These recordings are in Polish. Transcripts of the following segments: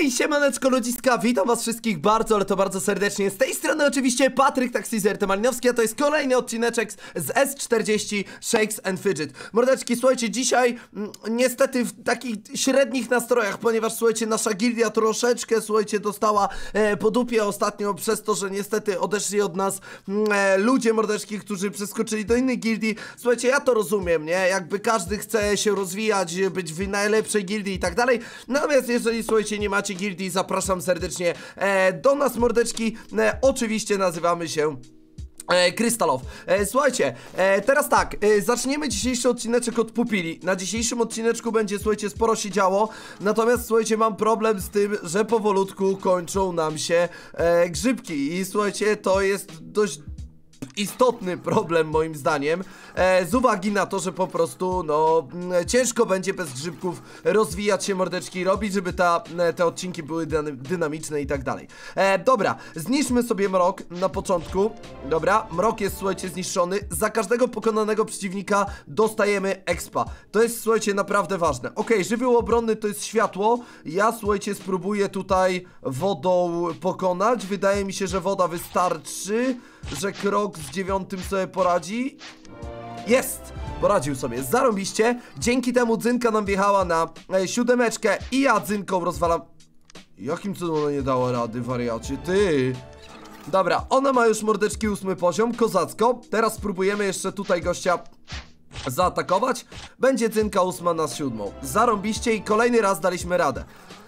Hej, siemaneczko ludziska, witam was wszystkich bardzo, ale to bardzo serdecznie. Z tej strony oczywiście Patryk Taxizer Malinowski, a to jest kolejny odcineczek z S40 Shakes and Fidget. Mordeczki, słuchajcie, dzisiaj niestety w takich średnich nastrojach, ponieważ słuchajcie, nasza gildia troszeczkę, słuchajcie, dostała po dupie ostatnio przez to, że niestety odeszli od nas ludzie, mordeczki, którzy przeskoczyli do innych gildii. Słuchajcie, ja to rozumiem, nie? Jakby każdy chce się rozwijać, być w najlepszej gildii i tak dalej. Natomiast jeżeli, słuchajcie, nie macie gildii, zapraszam serdecznie do nas, mordeczki. Oczywiście nazywamy się Krystalow. Słuchajcie, teraz tak, zaczniemy dzisiejszy odcineczek od pupili. Na dzisiejszym odcineczku będzie, słuchajcie, sporo się działo. Natomiast, słuchajcie, mam problem z tym, że powolutku kończą nam się grzybki. I słuchajcie, to jest dość istotny problem moim zdaniem, z uwagi na to, że po prostu, no, ciężko będzie bez grzybków rozwijać się, mordeczki, robić, żeby te odcinki były dynamiczne i tak dalej. Dobra, zniszczmy sobie mrok na początku. Dobra, mrok jest, słuchajcie, zniszczony. Za każdego pokonanego przeciwnika dostajemy expa. To jest, słuchajcie, naprawdę ważne. Okej, żywioł obronny to jest światło. Ja, słuchajcie, spróbuję tutaj wodą pokonać. Wydaje mi się, że woda wystarczy, że krok z 9 sobie poradzi. Jest! Poradził sobie, zarąbiście. Dzięki temu dzynka nam wjechała na 7 i ja dzynką rozwalam. Jakim cudem ona nie dała rady, wariacie, ty? Dobra, ona ma już, mordeczki, 8 poziom, kozacko. Teraz spróbujemy jeszcze tutaj gościa zaatakować. Będzie dzynka 8 na 7. Zarąbiście i kolejny raz daliśmy radę.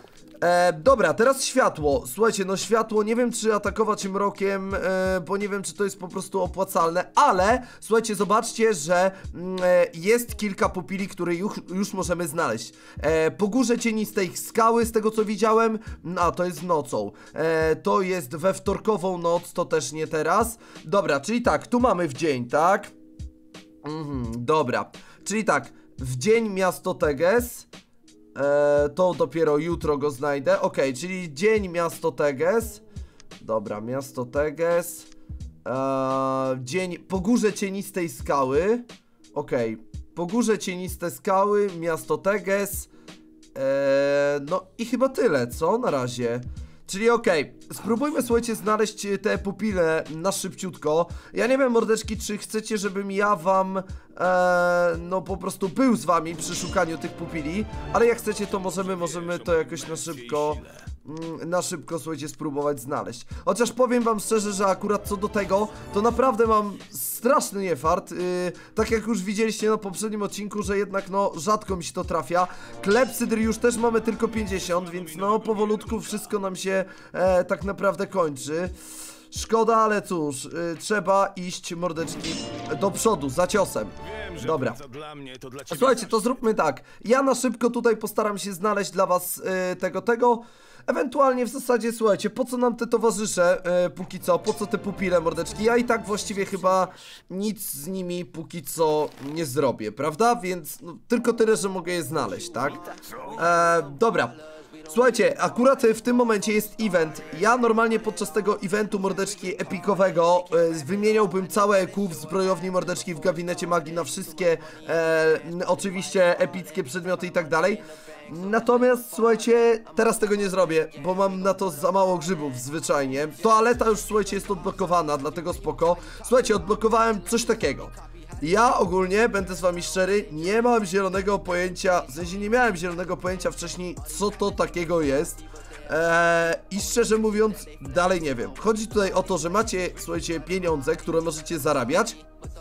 Dobra, teraz światło. Słuchajcie, no światło, nie wiem czy atakować mrokiem, bo nie wiem czy to jest po prostu opłacalne, ale słuchajcie, zobaczcie, że jest kilka pupili, które już możemy znaleźć. Po górze cienistej skały, z tego co widziałem, a to jest nocą. To jest we wtorkową noc, to też nie teraz. Dobra, czyli tak, tu mamy w dzień, tak? Dobra, czyli tak, w dzień miasto Teges. To dopiero jutro go znajdę. Okej, czyli dzień miasto Teges. Dobra, miasto Teges. Dzień po górze cienistej skały. Okej, po górze cieniste skały, miasto Teges. No i chyba tyle, co? Na razie. Czyli okej, spróbujmy, słuchajcie, znaleźć te pupile na szybciutko. Ja nie wiem, mordeczki, czy chcecie, żebym ja wam no po prostu był z wami przy szukaniu tych pupili. Ale jak chcecie, to możemy to jakoś na szybko, słuchajcie, spróbować znaleźć. Chociaż powiem wam szczerze, że akurat co do tego, to naprawdę mam straszny niefart. Tak jak już widzieliście na poprzednim odcinku, że jednak no rzadko mi się to trafia. Klepsydr już też mamy tylko 50, więc no powolutku wszystko nam się tak naprawdę kończy. Szkoda, ale cóż, trzeba iść, mordeczki, do przodu, za ciosem. Dobra. Słuchajcie, to zróbmy tak. Ja na szybko tutaj postaram się znaleźć dla was tego. Ewentualnie w zasadzie, słuchajcie, po co nam te towarzysze póki co? Po co te pupile, mordeczki? Ja i tak właściwie chyba nic z nimi póki co nie zrobię, prawda? Więc no, tylko tyle, że mogę je znaleźć, tak? Dobra. Słuchajcie, akurat w tym momencie jest event. Ja normalnie podczas tego eventu, mordeczki, epikowego wymieniałbym całe EQ w zbrojowni, mordeczki, w gabinecie magii na wszystkie oczywiście epickie przedmioty i tak dalej. Natomiast, słuchajcie, teraz tego nie zrobię, bo mam na to za mało grzybów zwyczajnie. Toaleta już, słuchajcie, jest odblokowana, dlatego spoko. Słuchajcie, odblokowałem coś takiego. Ja ogólnie, będę z wami szczery, nie mam zielonego pojęcia, w sensie nie miałem zielonego pojęcia wcześniej, co to takiego jest. I szczerze mówiąc, dalej nie wiem. Chodzi tutaj o to, że macie, słuchajcie, pieniądze, które możecie zarabiać.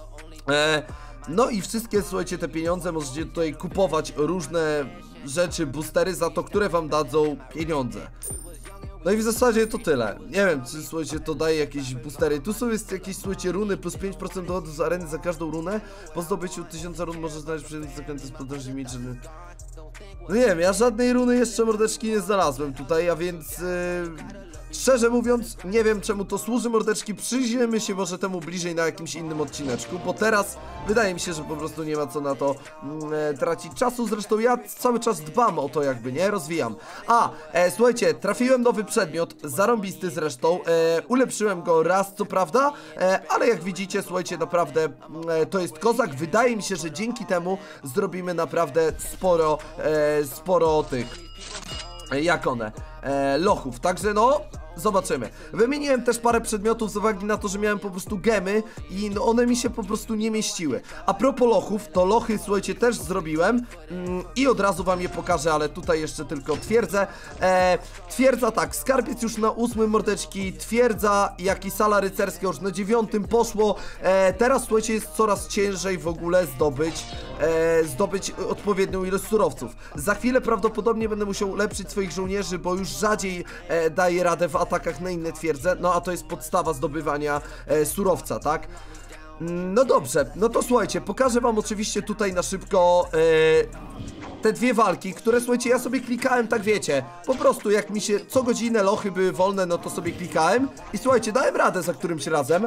No i wszystkie, słuchajcie, te pieniądze możecie tutaj kupować różne rzeczy, boostery za to, które wam dadzą pieniądze. No i w zasadzie to tyle. Nie wiem, czy, słuchajcie, to daje jakieś boostery. Tu są jakieś, słuchajcie, runy plus 5% dochodu z areny za każdą runę. Po zdobyciu 1000 run możesz znaleźć przedmiot zakręty z potężnymi mieczami. No nie wiem, ja żadnej runy jeszcze, mordeczki, nie znalazłem tutaj, a więc szczerze mówiąc, nie wiem czemu to służy, mordeczki. Przyjrzyjmy się może temu bliżej na jakimś innym odcineczku, bo teraz wydaje mi się, że po prostu nie ma co na to tracić czasu. Zresztą ja cały czas dbam o to, jakby, nie? Rozwijam. Słuchajcie, trafiłem nowy przedmiot, zarąbisty zresztą, ulepszyłem go raz, co prawda, ale jak widzicie, słuchajcie, naprawdę to jest kozak. Wydaje mi się, że dzięki temu zrobimy naprawdę sporo tych jak one, lochów, także no, zobaczymy. Wymieniłem też parę przedmiotów z uwagi na to, że miałem po prostu gemy i no one mi się po prostu nie mieściły. A propos lochów, to lochy, słuchajcie, też zrobiłem i od razu wam je pokażę, ale tutaj jeszcze tylko twierdzę. Twierdza tak, skarbiec już na 8 mordeczki, twierdza jak i sala rycerska już na 9 poszło. Teraz, słuchajcie, jest coraz ciężej w ogóle zdobyć odpowiednią ilość surowców. Za chwilę prawdopodobnie będę musiał ulepszyć swoich żołnierzy, bo już rzadziej daję radę w atakach na inne twierdze, no a to jest podstawa zdobywania surowca, tak? No dobrze, no to słuchajcie, pokażę wam oczywiście tutaj na szybko te dwie walki, które, słuchajcie, ja sobie klikałem, tak wiecie, po prostu jak mi się co godzinę lochy były wolne, no to sobie klikałem i słuchajcie, dałem radę za którymś razem.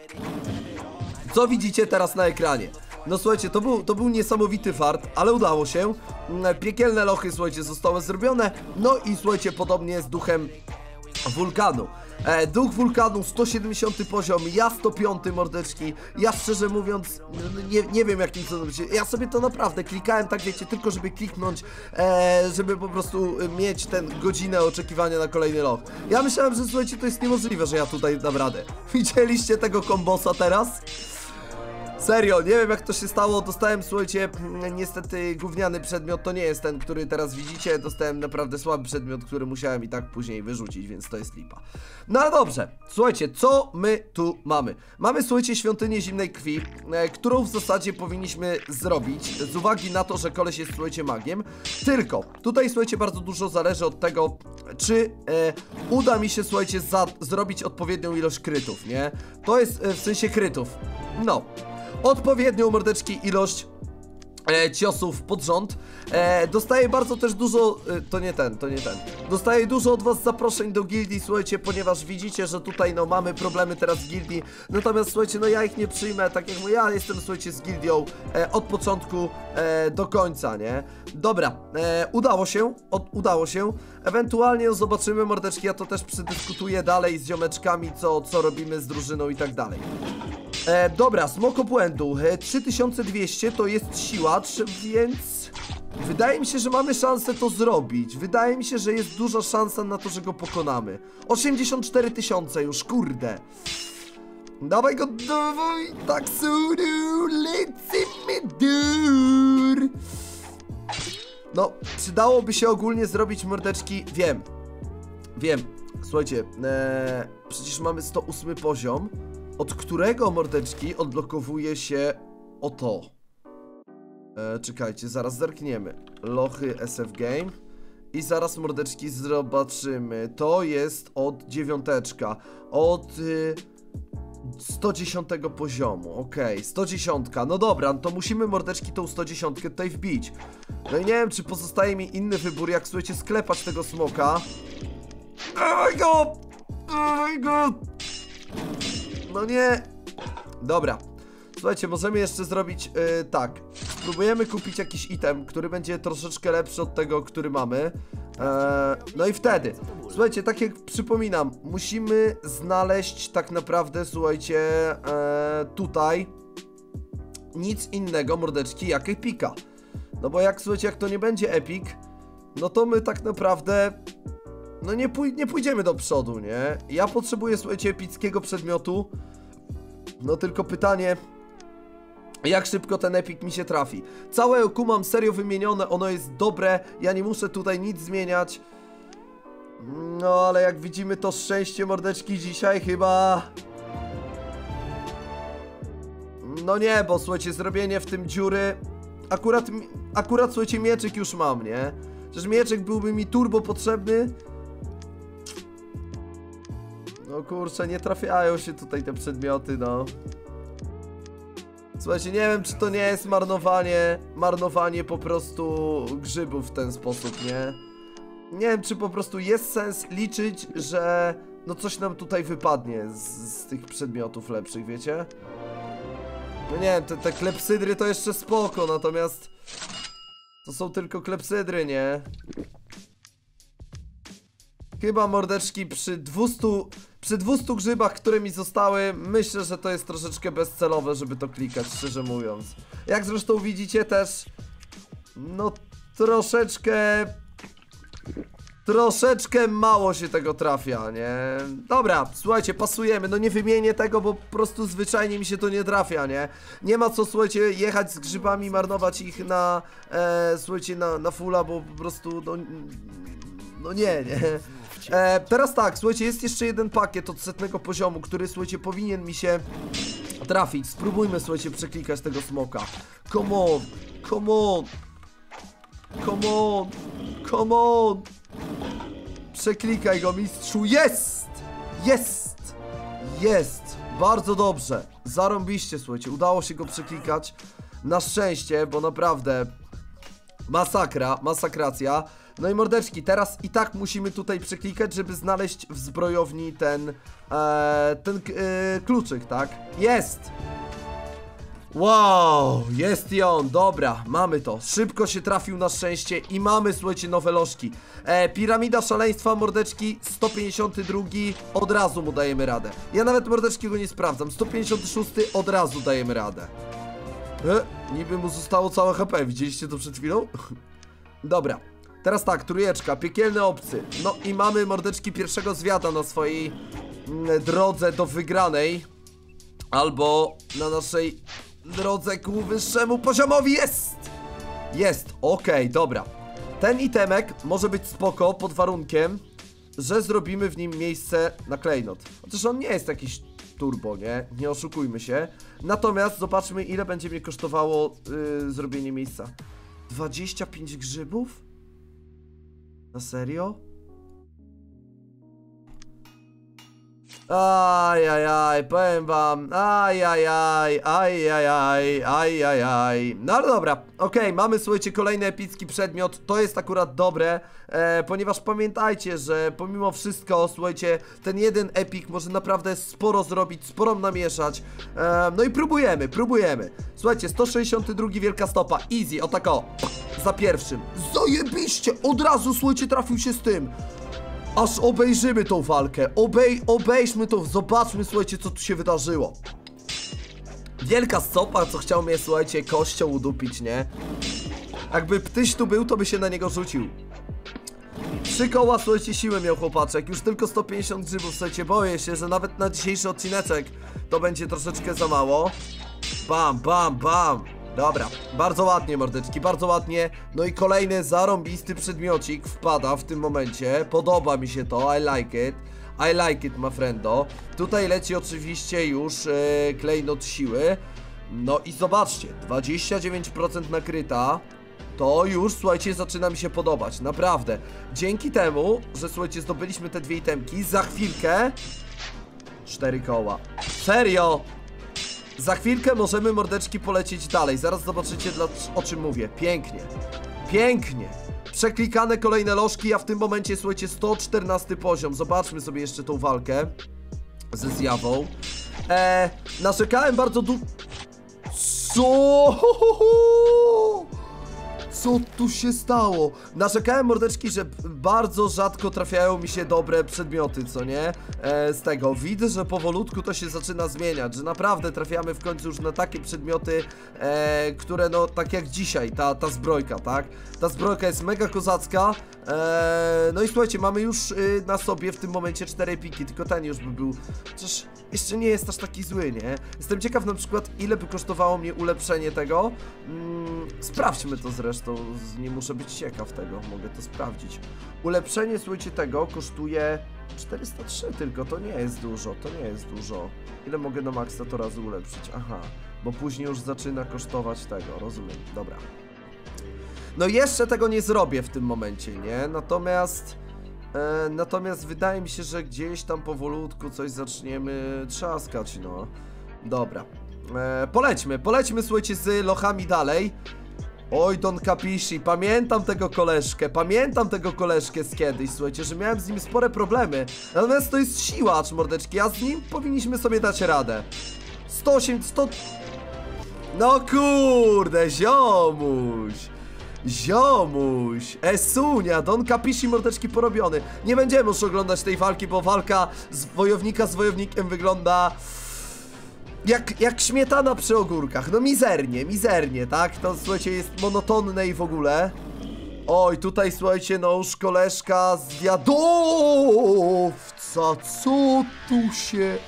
Co widzicie teraz na ekranie? No słuchajcie, to był niesamowity fart, ale udało się. Piekielne lochy, słuchajcie, zostały zrobione. No i słuchajcie, podobnie z duchem wulkanu. Duch wulkanu 170 poziom, ja 105 mordeczki. Ja szczerze mówiąc nie wiem jakim cudem. Ja sobie to naprawdę klikałem, tak wiecie, tylko żeby kliknąć, żeby po prostu mieć ten godzinę oczekiwania na kolejny loch. Ja myślałem, że słuchajcie, to jest niemożliwe, że ja tutaj dam radę. Widzieliście tego kombosa teraz? Serio, nie wiem jak to się stało, dostałem, słuchajcie, niestety gówniany przedmiot, to nie jest ten, który teraz widzicie, dostałem naprawdę słaby przedmiot, który musiałem i tak później wyrzucić, więc to jest lipa. No ale dobrze, słuchajcie, co my tu mamy? Mamy, słuchajcie, świątynię zimnej krwi, którą w zasadzie powinniśmy zrobić, z uwagi na to, że koleś jest, słuchajcie, magiem, tylko tutaj, słuchajcie, bardzo dużo zależy od tego, czy uda mi się, słuchajcie, zrobić odpowiednią ilość krytów, nie? To jest w sensie krytów, no. Odpowiednią, mordeczki, ilość ciosów pod rząd. Dostaję bardzo też dużo, to nie ten. Dostaję dużo od was zaproszeń do gildii, słuchajcie, ponieważ widzicie, że tutaj no mamy problemy teraz w gildii. Natomiast słuchajcie, no ja ich nie przyjmę, tak jak ja jestem, słuchajcie, z gildią od początku do końca, nie? Dobra, udało się. Ewentualnie zobaczymy, mordeczki, ja to też przedyskutuję dalej z ziomeczkami, co robimy z drużyną i tak dalej. Dobra, smok obłędu 3200 to jest siłacz, więc wydaje mi się, że mamy szansę to zrobić. Wydaje mi się, że jest duża szansa na to, że go pokonamy. 84 000 już, kurde. Dawaj go, dawaj, tak sudu, lecimy dur. No, przydałoby się ogólnie zrobić, mordeczki, wiem, słuchajcie, przecież mamy 108 poziom. Od którego, mordeczki, odblokowuje się o to. Czekajcie, zaraz zerkniemy. Lochy SF Game. I zaraz, mordeczki, zobaczymy. To jest od 9. Od 110 poziomu. Okej, 110. No dobra, no to musimy, mordeczki, tą 110 tutaj wbić. No i nie wiem, czy pozostaje mi inny wybór, jak, słuchajcie, sklepać tego smoka. Oh my god! No nie. Dobra. Słuchajcie, możemy jeszcze zrobić tak. Spróbujemy kupić jakiś item, który będzie troszeczkę lepszy od tego, który mamy. No i wtedy, słuchajcie, tak jak przypominam, musimy znaleźć tak naprawdę, słuchajcie, tutaj nic innego, mordeczki, jak epika. No bo jak, słuchajcie, jak to nie będzie epic, no to my tak naprawdę... No nie pójdziemy do przodu, nie? Ja potrzebuję, słuchajcie, epickiego przedmiotu. No tylko pytanie, jak szybko ten epic mi się trafi. Całe Oku mam serio wymienione, ono jest dobre. Ja nie muszę tutaj nic zmieniać. No ale jak widzimy, to szczęście, mordeczki, dzisiaj chyba... No nie, bo słuchajcie, zrobienie w tym dziury... Akurat słuchajcie, mieczyk już mam, nie? Przecież mieczyk byłby mi turbo potrzebny. No kurczę, nie trafiają się tutaj te przedmioty, no. Słuchajcie, nie wiem, czy to nie jest marnowanie po prostu grzybów w ten sposób, nie? Nie wiem, czy po prostu jest sens liczyć, że no coś nam tutaj wypadnie z tych przedmiotów lepszych, wiecie? No nie wiem, te klepsydry to jeszcze spoko, natomiast to są tylko klepsydry, nie? Chyba, mordeczki, przy 200 grzybach, które mi zostały, myślę, że to jest troszeczkę bezcelowe, żeby to klikać, szczerze mówiąc. Jak zresztą widzicie też, no troszeczkę Troszeczkę mało się tego trafia, nie? Dobra, słuchajcie, pasujemy. No nie wymienię tego, bo po prostu zwyczajnie mi się to nie trafia, nie? Nie ma co, słuchajcie, jechać z grzybami, marnować ich na, słuchajcie, na fulla, bo po prostu, no nie. Teraz tak, słuchajcie, jest jeszcze jeden pakiet od 100 poziomu, który, słuchajcie, powinien mi się trafić. Spróbujmy, słuchajcie, przeklikać tego smoka. Come on, come on. Come on, come on. Przeklikaj go, mistrzu. Jest! Jest! Jest! Bardzo dobrze. Zarąbiście, słuchajcie. Udało się go przeklikać. Na szczęście, bo naprawdę masakracja. No i mordeczki, teraz i tak musimy tutaj przeklikać, żeby znaleźć w zbrojowni ten kluczyk, tak? Jest! Wow, jest i on, dobra, mamy to. Szybko się trafił na szczęście i mamy, słuchajcie, nowe lożki. Piramida szaleństwa, mordeczki, 152, od razu mu dajemy radę. Ja nawet, mordeczki, go nie sprawdzam, 156 od razu dajemy radę. Niby mu zostało całe HP, widzieliście to przed chwilą? Dobra, teraz tak, trójeczka, piekielny obcy. No i mamy, mordeczki, pierwszego zwiada na swojej drodze do wygranej. Albo na naszej drodze ku wyższemu poziomowi. Jest, okej, dobra. Ten itemek może być spoko pod warunkiem, że zrobimy w nim miejsce na klejnot. Chociaż on nie jest jakiś turbo, nie oszukujmy się. Natomiast zobaczmy, ile będzie mnie kosztowało zrobienie miejsca. 25 grzybów? Na serio? Ajajaj, powiem wam, ajajaj. No ale dobra, okej, mamy, słuchajcie, kolejny epicki przedmiot. To jest akurat dobre, ponieważ pamiętajcie, że pomimo wszystko, słuchajcie, ten jeden epik może naprawdę sporo zrobić, sporo namieszać. No i próbujemy. Słuchajcie, 162 wielka stopa, easy, o tak o, za pierwszym. Zajebiście, od razu, słuchajcie, trafił się z tym. Aż obejrzymy tą walkę, obejrzmy to, zobaczmy, słuchajcie, co tu się wydarzyło. Wielka stopa, co chciał mnie, słuchajcie, kością udupić, nie? Jakby ptyś tu był, to by się na niego rzucił. 3 koła, słuchajcie, siły miał chłopaczek, już tylko 150 grzybów, słuchajcie, boję się, że nawet na dzisiejszy odcineczek to będzie troszeczkę za mało. Bam. Dobra, bardzo ładnie, mordeczki, bardzo ładnie. No i kolejny zarąbisty przedmiocik wpada w tym momencie. Podoba mi się to, I like it, my friendo. Tutaj leci oczywiście już klejnot siły. No i zobaczcie, 29% nakryta. To już, słuchajcie, zaczyna mi się podobać, naprawdę. Dzięki temu, że, słuchajcie, zdobyliśmy te 2 itemki, za chwilkę 4 koła. Serio? Za chwilkę możemy, mordeczki, polecieć dalej. Zaraz zobaczycie, o czym mówię. Pięknie. Przeklikane kolejne lożki, a w tym momencie, słuchajcie, 114 poziom. Zobaczmy sobie jeszcze tą walkę ze zjawą. Narzekałem bardzo dużo. Co tu się stało? Narzekałem, mordeczki, że bardzo rzadko trafiają mi się dobre przedmioty, co nie? Z tego widzę, że powolutku to się zaczyna zmieniać, że naprawdę trafiamy w końcu już na takie przedmioty, które, no, tak jak dzisiaj, ta zbrojka, tak? Ta zbrojka jest mega kozacka. No i słuchajcie, mamy już na sobie w tym momencie 4 epiki, tylko ten już by był, chociaż jeszcze nie jest aż taki zły, nie? Jestem ciekaw na przykład, ile by kosztowało mnie ulepszenie tego. Sprawdźmy to zresztą, nie muszę być ciekaw tego, mogę to sprawdzić. Ulepszenie, słuchajcie, tego kosztuje 403 tylko, to nie jest dużo. Ile mogę na maksa to razy ulepszyć? Aha, bo później już zaczyna kosztować tego, rozumiem, dobra. No jeszcze tego nie zrobię w tym momencie, nie? Natomiast wydaje mi się, że gdzieś tam powolutku coś zaczniemy trzaskać, no. Dobra. Polećmy, słuchajcie, z lochami dalej. Oj, Don Capisci, pamiętam tego koleżkę z kiedyś, słuchajcie, że miałem z nim spore problemy. Natomiast to jest siłacz, mordeczki, a z nim powinniśmy sobie dać radę. 100... No kurde, ziomuś, Esunia, Don Capisci, mordeczki, porobiony. Nie będziemy już oglądać tej walki, bo walka z wojownika z wojownikiem wygląda jak śmietana przy ogórkach. No mizernie, tak? To, słuchajcie, jest monotonne i w ogóle. Oj, tutaj słuchajcie, no już koleżka zwiadowca, co tu się...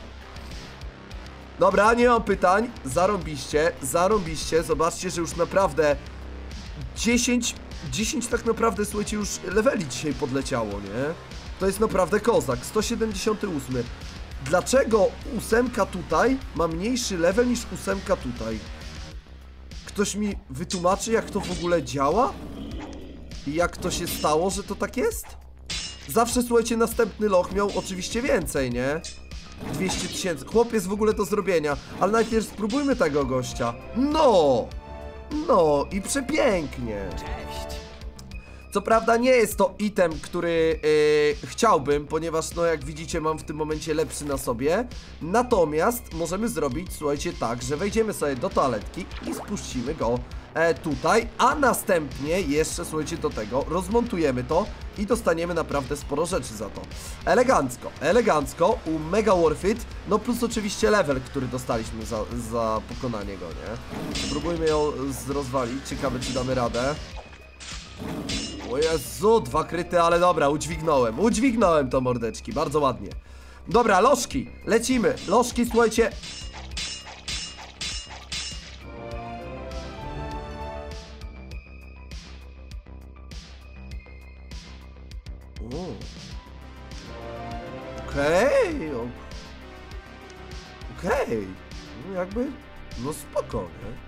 Dobra, nie mam pytań, zarąbiście, zobaczcie, że już naprawdę 10 tak naprawdę, słuchajcie, już leveli dzisiaj podleciało, nie? To jest naprawdę kozak, 178. Dlaczego 8 tutaj ma mniejszy level niż 8 tutaj? Ktoś mi wytłumaczy, jak to w ogóle działa? I jak to się stało, że to tak jest? Zawsze, słuchajcie, następny loch miał oczywiście więcej, nie? 200 000. Chłop jest w ogóle do zrobienia. Ale najpierw spróbujmy tego gościa. No! No i przepięknie. Cześć. Co prawda nie jest to item, który chciałbym, ponieważ no jak widzicie mam w tym momencie lepszy na sobie. Natomiast możemy zrobić, słuchajcie, tak, że wejdziemy sobie do toaletki i spuścimy go tutaj, a następnie jeszcze, słuchajcie, do tego rozmontujemy to i dostaniemy naprawdę sporo rzeczy za to. Elegancko, mega worth it, no plus oczywiście level, który dostaliśmy za pokonanie go, nie? Spróbujmy ją rozwalić, ciekawe czy damy radę. O Jezu, 2 kryty, ale dobra, udźwignąłem to, mordeczki, bardzo ładnie. Dobra, lożki, lecimy, lożki, słuchajcie. Okej. No jakby, no spoko, nie?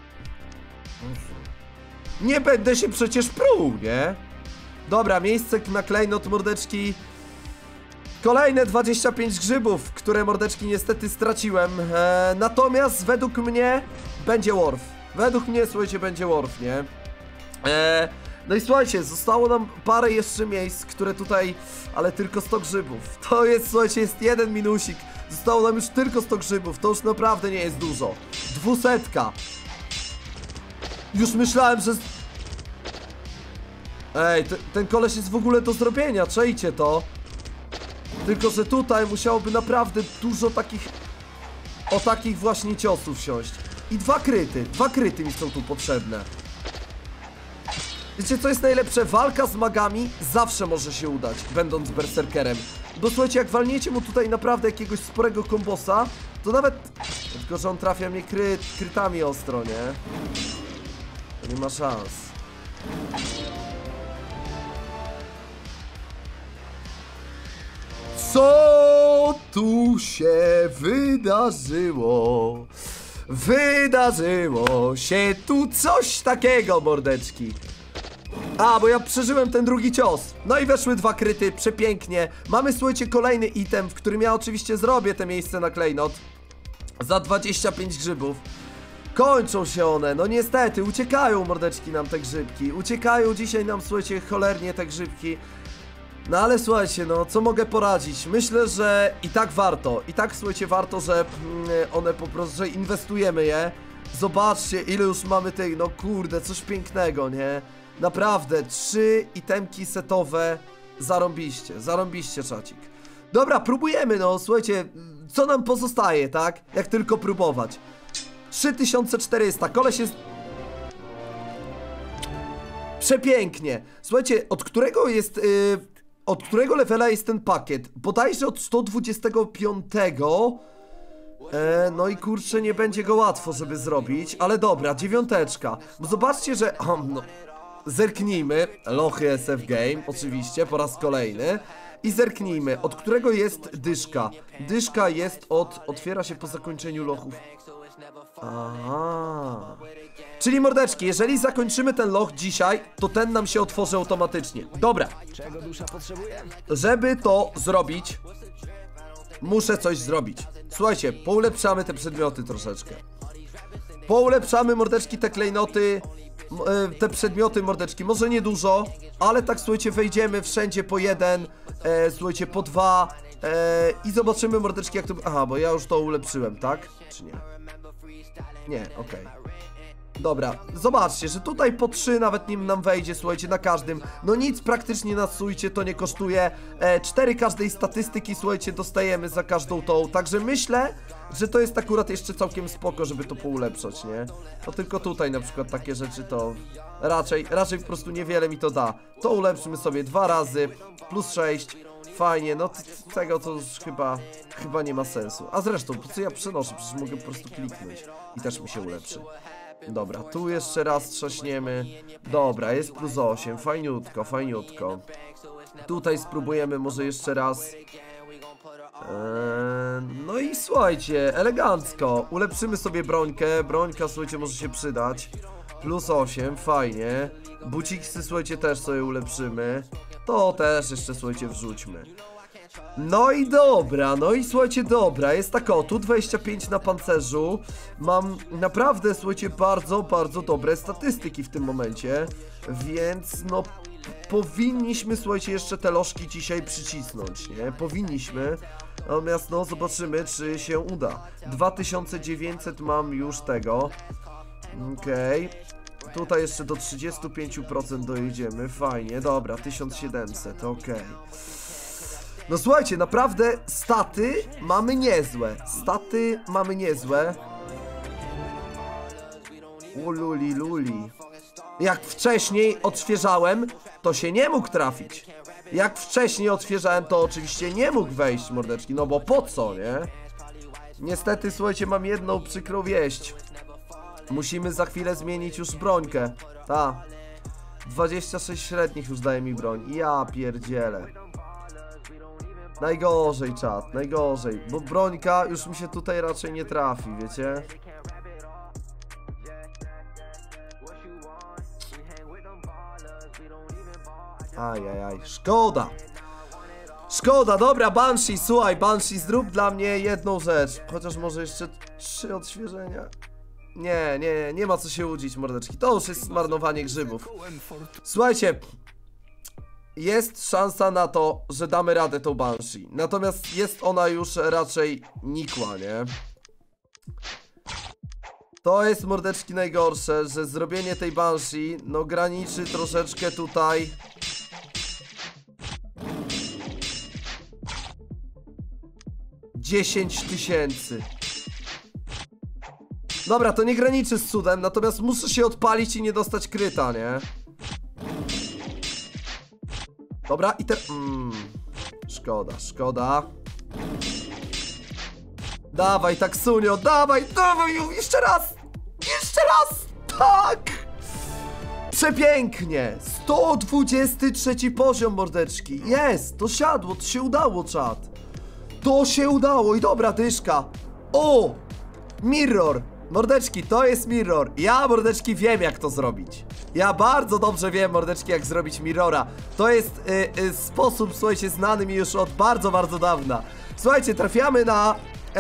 Nie będę się przecież pruł, nie? Dobra, miejsce na klejnot, mordeczki. Kolejne 25 grzybów, które, mordeczki, niestety straciłem. Natomiast według mnie będzie worth. Według mnie, słuchajcie, będzie worth, nie? No i słuchajcie, zostało nam parę jeszcze miejsc, które tutaj... Ale tylko 100 grzybów. To jest, słuchajcie, jest jeden minusik. Zostało nam już tylko 100 grzybów. To już naprawdę nie jest dużo. 200. Już myślałem, że... Ej, ten koleś jest w ogóle do zrobienia, czajcie to. Tylko że tutaj musiałoby naprawdę dużo takich... O takich właśnie ciosów wsiąść. I 2 kryty mi są tu potrzebne. Wiecie co jest najlepsze? Walka z magami zawsze może się udać, będąc berserkerem. Bo słuchajcie, jak walniecie mu tutaj naprawdę jakiegoś sporego kombosa, to nawet... Tylko że on trafia mnie krytami ostro, nie? To nie ma szans. Co tu się wydarzyło? Wydarzyło się tu coś takiego, mordeczki. A, bo ja przeżyłem ten drugi cios. No i weszły 2 kryty, przepięknie. Mamy, słuchajcie, kolejny item, w którym ja oczywiście zrobię te miejsce na klejnot. Za 25 grzybów. Kończą się one, no niestety, uciekają, mordeczki, nam te grzybki. Uciekają dzisiaj nam, słuchajcie, cholernie te grzybki. No ale słuchajcie, no co mogę poradzić? Myślę, że i tak warto. I tak, słuchajcie, warto, że one po prostu, że inwestujemy je. Zobaczcie, ile już mamy tych, no kurde, coś pięknego, nie? Naprawdę, 3 itemki setowe. Zarąbiście, czacik. Dobra, próbujemy, no, słuchajcie, co nam pozostaje, tak? Jak tylko próbować. 3400, koleś jest... Przepięknie. Słuchajcie, od którego levela jest ten pakiet? Bodajże od 125. No i kurczę, nie będzie go łatwo, żeby zrobić. Ale dobra, 9. Bo zobaczcie, że... no, zerknijmy. Lochy SF Game, oczywiście, po raz kolejny. I zerknijmy, od którego jest dyszka. Dyszka jest od... Otwiera się po zakończeniu lochów. Aha. Czyli, mordeczki, jeżeli zakończymy ten loch dzisiaj, to ten nam się otworzy automatycznie. Dobra. Czego dusza potrzebuje? Żeby to zrobić, muszę coś zrobić. Słuchajcie, poulepszamy te przedmioty troszeczkę. Poulepszamy, mordeczki, te klejnoty, te przedmioty, mordeczki. Może nie dużo, ale tak, słuchajcie, wejdziemy wszędzie po 1, słuchajcie, po 2 i zobaczymy, mordeczki, jak to... Aha, bo ja już to ulepszyłem, tak? Czy nie? Nie, okej. Dobra, zobaczcie, że tutaj po 3 nawet nim nam wejdzie, słuchajcie, na każdym. No nic praktycznie na sujcie to nie kosztuje. 4 każdej statystyki, słuchajcie, dostajemy za każdą tą. Także myślę, że to jest akurat jeszcze całkiem spoko, żeby to poulepszać, nie? No tylko tutaj na przykład takie rzeczy to raczej po prostu niewiele mi to da. To ulepszymy sobie 2 razy, plus 6. Fajnie, no tego to już chyba nie ma sensu. A zresztą, po co ja przenoszę? Przecież mogę po prostu kliknąć i też mi się ulepszy. Dobra, tu jeszcze raz trzaśniemy. Dobra, jest plus 8, fajniutko, fajniutko. Tutaj spróbujemy może jeszcze raz. No i słuchajcie, elegancko. Ulepszymy sobie brońkę. Brońka, słuchajcie, może się przydać. Plus 8, fajnie. Buciksy, słuchajcie, też sobie ulepszymy. To też jeszcze, słuchajcie, wrzućmy. No i dobra, no i słuchajcie, dobra, jest tak o, tu 25 na pancerzu. Mam naprawdę, słuchajcie, bardzo dobre statystyki w tym momencie. Więc no, powinniśmy, słuchajcie, jeszcze te lożki dzisiaj przycisnąć, nie? Powinniśmy. Natomiast no, zobaczymy, czy się uda. 2900 mam już tego. Okej. Tutaj jeszcze do 35% dojedziemy, fajnie, dobra, 1700, okej. No słuchajcie, naprawdę staty mamy niezłe. Luli. Jak wcześniej odświeżałem, to się nie mógł trafić. Jak wcześniej odświeżałem, to oczywiście nie mógł wejść, mordeczki, no bo po co, nie? Niestety, słuchajcie, mam jedną przykrą wieść. Musimy za chwilę zmienić już brońkę. 26 średnich już daje mi broń. Ja pierdzielę. Najgorzej, czat, najgorzej. Bo brońka już mi się tutaj raczej nie trafi, wiecie? Ajajaj, szkoda. Szkoda, dobra, Banshee, słuchaj, Banshee, zrób dla mnie jedną rzecz. Chociaż może jeszcze 3 odświeżenia. Nie ma co się łudzić, mordeczki. To już jest zmarnowanie grzybów. Słuchajcie, jest szansa na to, że damy radę tą Banshee. Natomiast jest ona już raczej nikła, nie? To jest, mordeczki, najgorsze, że zrobienie tej Banshee, no, graniczy troszeczkę tutaj. $10 000. Dobra, to nie graniczy z cudem, natomiast muszę się odpalić i nie dostać kryta, nie? Dobra, i szkoda. Dawaj, Taksunio, dawaj, jeszcze raz! Tak! Przepięknie! 123 poziom, mordeczki. Jest, to siadło, to się udało, czat. To się udało i dobra, dyszka. O! Mirror! Mordeczki, to jest mirror. Ja, mordeczki, wiem, jak to zrobić. Ja bardzo dobrze wiem, mordeczki, jak zrobić mirrora. To jest sposób, słuchajcie, znany mi już od bardzo dawna. Słuchajcie, trafiamy na...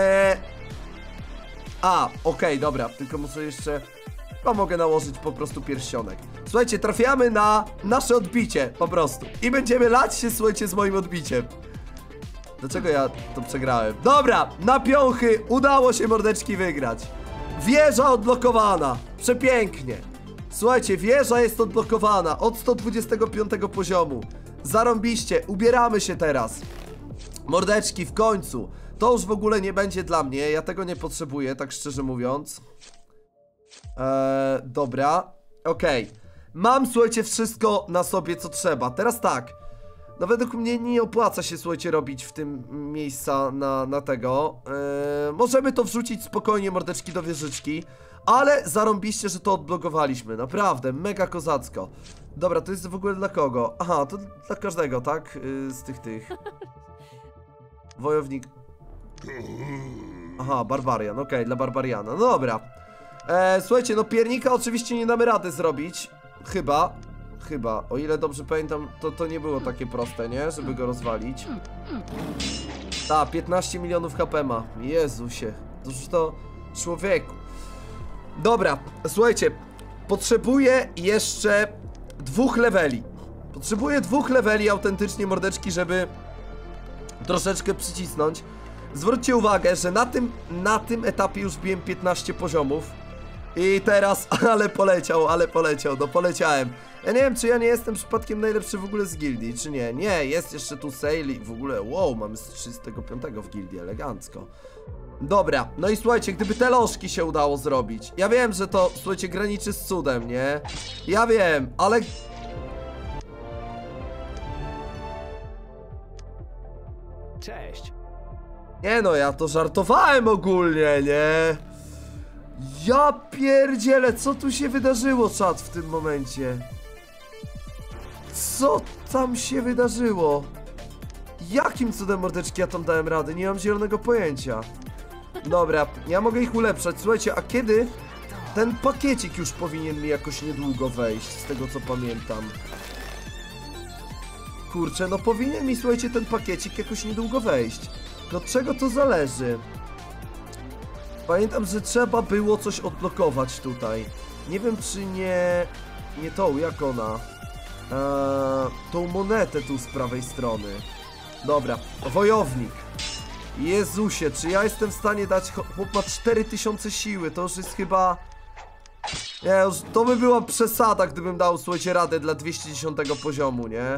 okej, dobra, tylko muszę jeszcze... Chyba mogę nałożyć po prostu pierścionek. Słuchajcie, trafiamy na nasze odbicie, po prostu. I będziemy lać się, słuchajcie, z moim odbiciem. Dlaczego ja to przegrałem? Dobra, na piąchy udało się, mordeczki, wygrać. Wieża odblokowana. Przepięknie. Słuchajcie, wieża jest odblokowana od 125 poziomu. Zarąbiście, ubieramy się teraz. Mordeczki, w końcu. To już w ogóle nie będzie dla mnie. Ja tego nie potrzebuję, tak szczerze mówiąc. Dobra. Okej. Mam, słuchajcie, wszystko na sobie, co trzeba. Teraz tak. No według mnie nie opłaca się, słuchajcie, robić w tym miejsca na tego. Możemy to wrzucić spokojnie, mordeczki, do wieżyczki. Ale zarąbiście, że to odblokowaliśmy. Naprawdę, mega kozacko. Dobra, to jest w ogóle dla kogo? Aha, to dla każdego, tak? Z tych. Wojownik. Aha, barbarian, okej, dla barbariana. No dobra. Słuchajcie, no piernika oczywiście nie damy rady zrobić. Chyba, o ile dobrze pamiętam, to nie było takie proste, nie? Żeby go rozwalić. 15 milionów HP ma. Jezusie, to człowieku. Dobra, słuchajcie, potrzebuję jeszcze 2 leveli. Potrzebuję 2 leveli autentycznie, mordeczki, żeby troszeczkę przycisnąć. Zwróćcie uwagę, że na tym etapie już biłem 15 poziomów. I teraz, ale poleciał, no poleciałem. Ja nie wiem, czy ja nie jestem przypadkiem najlepszy w ogóle z gildii, czy nie. Nie, jest jeszcze tu sale i w ogóle, wow, mamy z 35 w gildii, elegancko. Dobra, no i słuchajcie, gdyby te lożki się udało zrobić. Ja wiem, że to, słuchajcie, graniczy z cudem, nie? Ja wiem, ale... Cześć. Nie no, ja to żartowałem ogólnie, nie? Ja pierdzielę, co tu się wydarzyło, czat, w tym momencie? Co tam się wydarzyło? Jakim cudem, mordeczki, ja tam dałem radę? Nie mam zielonego pojęcia. Dobra, ja mogę ich ulepszać. Słuchajcie, a kiedy ten pakiecik już powinien mi jakoś niedługo wejść, z tego co pamiętam? Kurczę, no powinien mi, słuchajcie, ten pakiecik jakoś niedługo wejść. No od czego to zależy? Pamiętam, że trzeba było coś odblokować tutaj. Nie wiem, czy nie tą, jak ona? Tą monetę tu z prawej strony. Dobra, wojownik. Jezusie, czy ja jestem w stanie dać... Chłop ma 4000 siły, to już jest chyba... Nie, już to by była przesada, gdybym dał, słuchajcie, radę dla 210 poziomu, nie?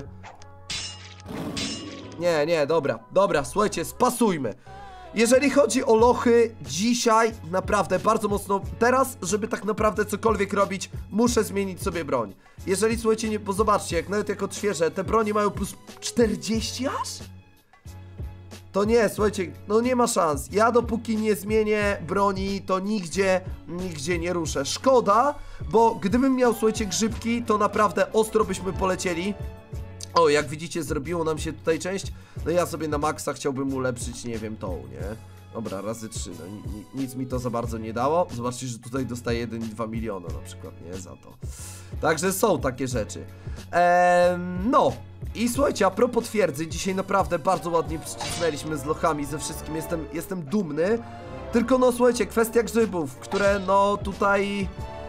Nie, dobra, słuchajcie, spasujmy. Jeżeli chodzi o lochy, dzisiaj naprawdę bardzo mocno, teraz, żeby tak naprawdę cokolwiek robić, muszę zmienić sobie broń. Jeżeli, słuchajcie, nie, bo zobaczcie, jak nawet jak odświeżę, te bronie mają plus 40 aż? To nie, słuchajcie, no nie ma szans. Ja dopóki nie zmienię broni, to nigdzie nie ruszę. Szkoda, bo gdybym miał, słuchajcie, grzybki, to naprawdę ostro byśmy polecieli. O, jak widzicie, zrobiło nam się tutaj część. No ja sobie na maksa chciałbym ulepszyć, nie wiem, tą, nie? Dobra, razy 3, no nic mi to za bardzo nie dało. Zobaczcie, że tutaj dostaję 1,2 miliona na przykład, nie? Za to. Także są takie rzeczy. No. I słuchajcie, a propos twierdzy, dzisiaj naprawdę bardzo ładnie przycisnęliśmy z lochami, ze wszystkim, jestem dumny. Tylko no, słuchajcie, kwestia grzybów, które no tutaj...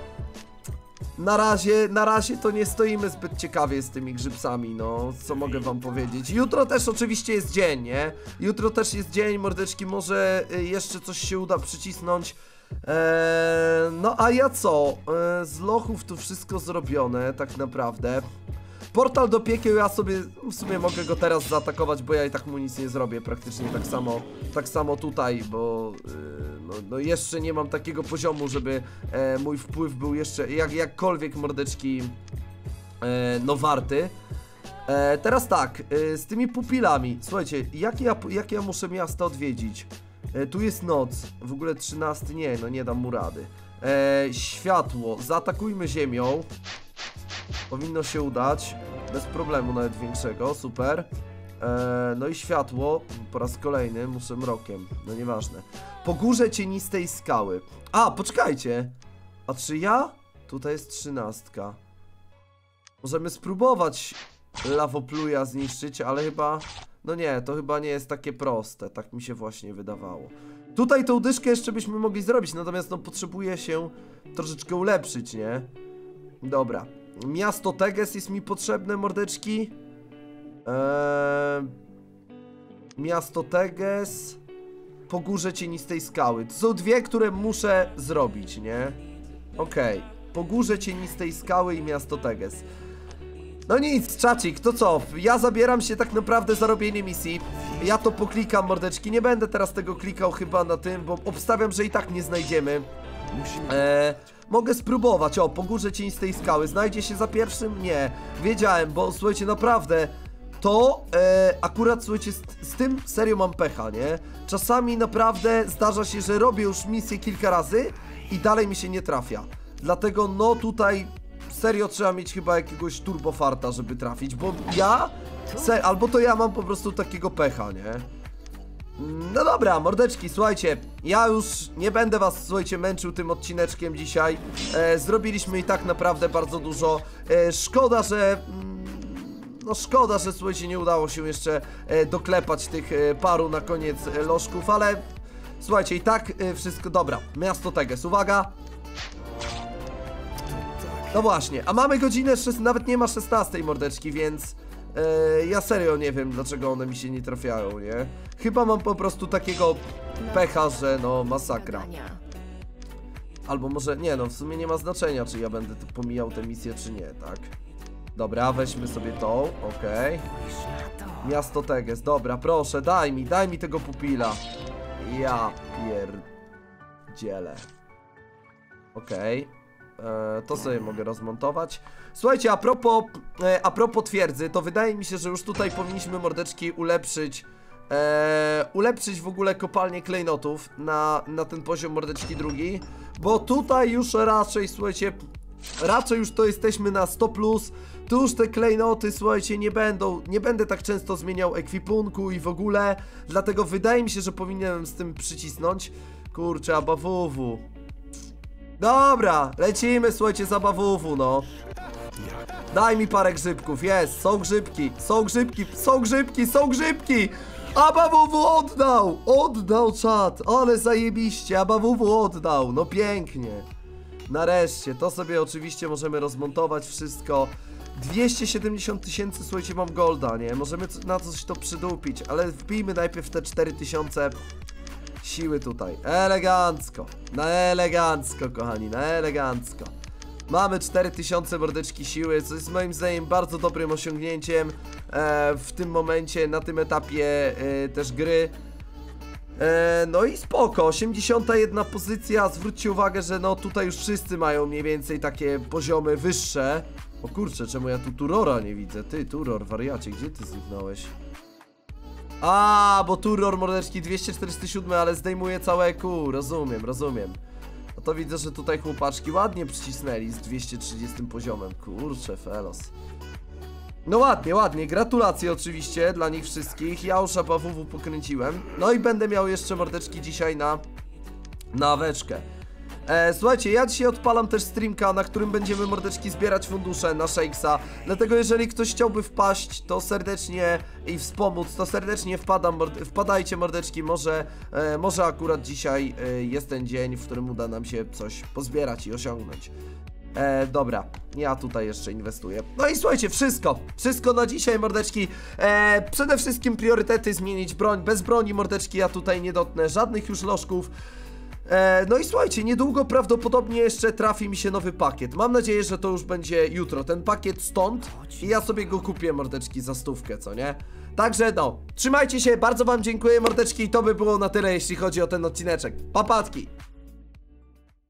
Na razie to nie stoimy zbyt ciekawie z tymi grzybcami, no, co mogę wam powiedzieć. Jutro też oczywiście jest dzień, nie? Jutro też jest dzień, mordeczki, może jeszcze coś się uda przycisnąć. No a ja co? Z lochów tu wszystko zrobione, tak naprawdę. Portal do piekieł, ja sobie w sumie mogę go teraz zaatakować, bo ja i tak mu nic nie zrobię, praktycznie tak samo tutaj, bo no jeszcze nie mam takiego poziomu, żeby mój wpływ był jeszcze jakkolwiek, mordeczki, no warty. Teraz tak, z tymi pupilami, słuchajcie, jakie ja muszę miasta odwiedzić? Tu jest noc, w ogóle 13, nie dam mu rady. Światło, zaatakujmy ziemią. Powinno się udać, bez problemu nawet większego, super. No i światło, po raz kolejny, muszę mrokiem, no nieważne. Po górze cienistej skały. A, poczekajcie. A czy ja? Tutaj jest 13. Możemy spróbować lawopluja zniszczyć, ale chyba... No nie, to chyba nie jest takie proste, tak mi się właśnie wydawało. Tutaj tą dyszkę jeszcze byśmy mogli zrobić, natomiast no potrzebuję się troszeczkę ulepszyć, nie? Dobra. Miasto Teges jest mi potrzebne, mordeczki. Miasto Teges. Po górze cienistej skały. To są dwie, które muszę zrobić, nie? Okej. Po górze cienistej skały i miasto Teges. No nic, czacik, to co? Ja zabieram się tak naprawdę za robienie misji. Ja to poklikam, mordeczki. Nie będę teraz tego klikał chyba na tym, bo obstawiam, że i tak nie znajdziemy. Mogę spróbować, po górze cienistej skały. Znajdzie się za pierwszym? Nie. Wiedziałem, bo słuchajcie, naprawdę to akurat, słuchajcie, z tym serio mam pecha, nie? Czasami naprawdę zdarza się, że robię już misję kilka razy i dalej mi się nie trafia. Dlatego no tutaj serio trzeba mieć chyba jakiegoś turbofarta, żeby trafić, bo ja, albo to ja mam po prostu takiego pecha, nie? No dobra, mordeczki, słuchajcie, ja już nie będę was, słuchajcie, męczył tym odcineczkiem dzisiaj. Zrobiliśmy i tak naprawdę bardzo dużo. Szkoda, że... No szkoda, że, słuchajcie, nie udało się jeszcze doklepać tych paru na koniec lożków, ale... Słuchajcie, i tak wszystko... Dobra, miasto Teges, uwaga! No właśnie, a mamy godzinę, nawet nie ma 16, mordeczki, więc... ja serio nie wiem, dlaczego one mi się nie trafiają, nie? Chyba mam po prostu takiego pecha, że no masakra. Albo może, nie no, w sumie nie ma znaczenia, czy ja będę tu pomijał tę misję, czy nie, tak? Dobra, weźmy sobie tą, okej. Miasto Teges, dobra, proszę, daj mi tego pupila. Ja pierdzielę. Okej. To sobie mogę rozmontować. Słuchajcie, a propos twierdzy, to wydaje mi się, że już tutaj powinniśmy, mordeczki, ulepszyć w ogóle kopalnię klejnotów na ten poziom, mordeczki, drugi. Bo tutaj już raczej, słuchajcie, raczej już to jesteśmy na 100+. Tu już te klejnoty, słuchajcie, nie będę tak często zmieniał ekwipunku i w ogóle. Dlatego wydaje mi się, że powinienem z tym przycisnąć. Kurczę, ABWW. Dobra, lecimy, słuchajcie, za ABWW, no. Daj mi parę grzybków, jest, są grzybki. ABWW oddał czat, ale zajebiście, ABWW oddał, no pięknie. Nareszcie, to sobie oczywiście możemy rozmontować wszystko. 270 000, słuchajcie, mam golda, nie? Możemy na coś to przydupić, ale wbijmy najpierw te 4000 siły tutaj. Elegancko, na elegancko, kochani, na elegancko. Mamy 4000 mordeczki siły, co jest moim zdaniem bardzo dobrym osiągnięciem w tym momencie, na tym etapie też gry. No i spoko, 81 pozycja, zwróćcie uwagę, że no tutaj już wszyscy mają mniej więcej takie poziomy wyższe. O kurczę, czemu ja tu Turora nie widzę? Ty, Turor, wariacie, gdzie ty zniknąłeś? A, bo Turor, mordeczki, 247, ale zdejmuje całe EQ, rozumiem. No to widzę, że tutaj chłopaczki ładnie przycisnęli z 230 poziomem, kurczę, felos. No ładnie, gratulacje oczywiście dla nich wszystkich, ja już ABWW pokręciłem. No i będę miał jeszcze, mordeczki, dzisiaj na aweczkę. Słuchajcie, ja dzisiaj odpalam też streamka, na którym będziemy, mordeczki, zbierać fundusze na Shakesa. Dlatego jeżeli ktoś chciałby wpaść, to serdecznie i wspomóc, to serdecznie wpadajcie, mordeczki. Może akurat dzisiaj jest ten dzień, w którym uda nam się coś pozbierać i osiągnąć. Dobra, ja tutaj jeszcze inwestuję. No i słuchajcie, wszystko na dzisiaj, mordeczki. Przede wszystkim priorytety, zmienić broń. Bez broni, mordeczki, ja tutaj nie dotknę żadnych już lożków. No i słuchajcie, niedługo prawdopodobnie jeszcze trafi mi się nowy pakiet. Mam nadzieję, że to już będzie jutro. Ten pakiet stąd i ja sobie go kupię, mordeczki, za 100, co nie? Także no, trzymajcie się, bardzo wam dziękuję, mordeczki, i to by było na tyle, jeśli chodzi o ten odcineczek. Papatki!